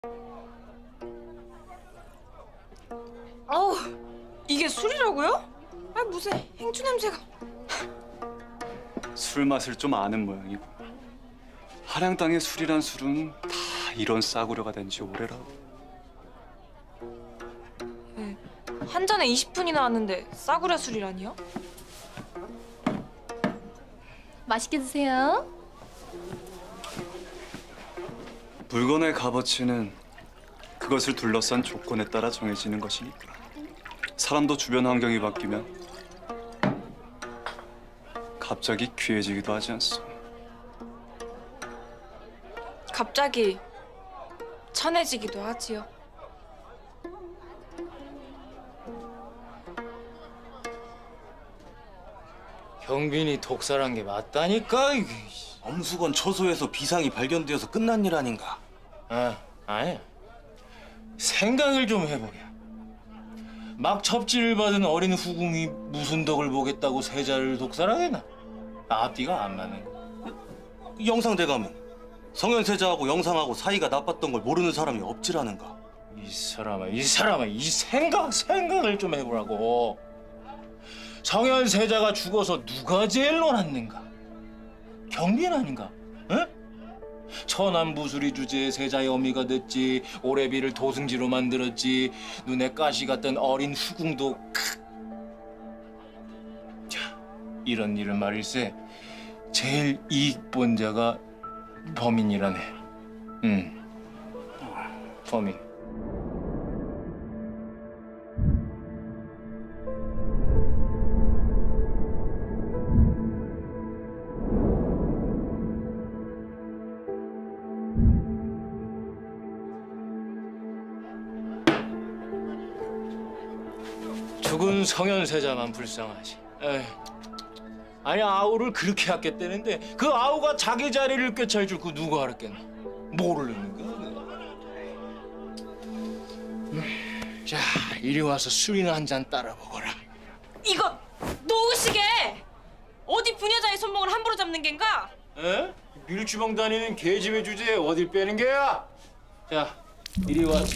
어우, 이게 술이라고요? 아, 무슨 행주 냄새가. 술 맛을 좀 아는 모양이고. 한양 땅의 술이란 술은 다 이런 싸구려가 된 지 오래라고. 네, 한 잔에 20분이나 하는데 싸구려 술이라니요? 맛있게 드세요. 물건의 값어치는 그것을 둘러싼 조건에 따라 정해지는 것이니까. 사람도 주변 환경이 바뀌면 갑자기 귀해지기도 하지 않소. 갑자기 천해지기도 하지요. 경빈이 독살한 게 맞다니까. 이게. 엄수건 초소에서 비상이 발견되어서 끝난 일 아닌가? 아니. 생각을 좀 해보게. 막 첩질을 받은 어린 후궁이 무슨 덕을 보겠다고 세자를 독살하겠나? 앞뒤가 안 맞는 거. 영상대감은 성현세자하고 영상하고 사이가 나빴던 걸 모르는 사람이 없지라는가? 이 사람아, 이 생각을 좀 해보라고. 성현세자가 죽어서 누가 제일 놀았는가? 경빈 아닌가? 응? 천안부수리 주제에 세자의 어미가 됐지. 오래비를 도승지로 만들었지. 눈에 가시 같던 어린 후궁도 자, 이런 일은 말일세 제일 이익 본 자가 범인이라네. 범인. 죽은 성현세자만 불쌍하지. 에이. 아니 아우를 그렇게 아꼈대는데 그 아우가 자기 자리를 꿰찰 줄 그 누가 알았겠나? 모르는가? 자, 이리 와서 술이나 한 잔 따라 먹어라. 이거 놓으시게! 어디 부녀자의 손목을 함부로 잡는 겐가? 에? 밀주방 다니는 계집의 주제에 어딜 빼는 게야? 자, 이리 와서.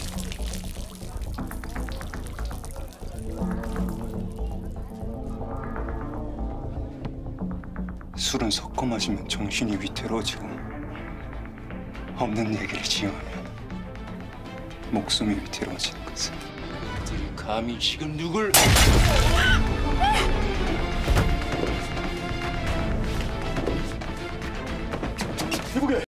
술은 섞어 마시면 정신이 위태로워지고 없는 얘기를 지어하면 목숨이 위태로워지는 것을. 그들이 감히 지금 누굴... 이보게!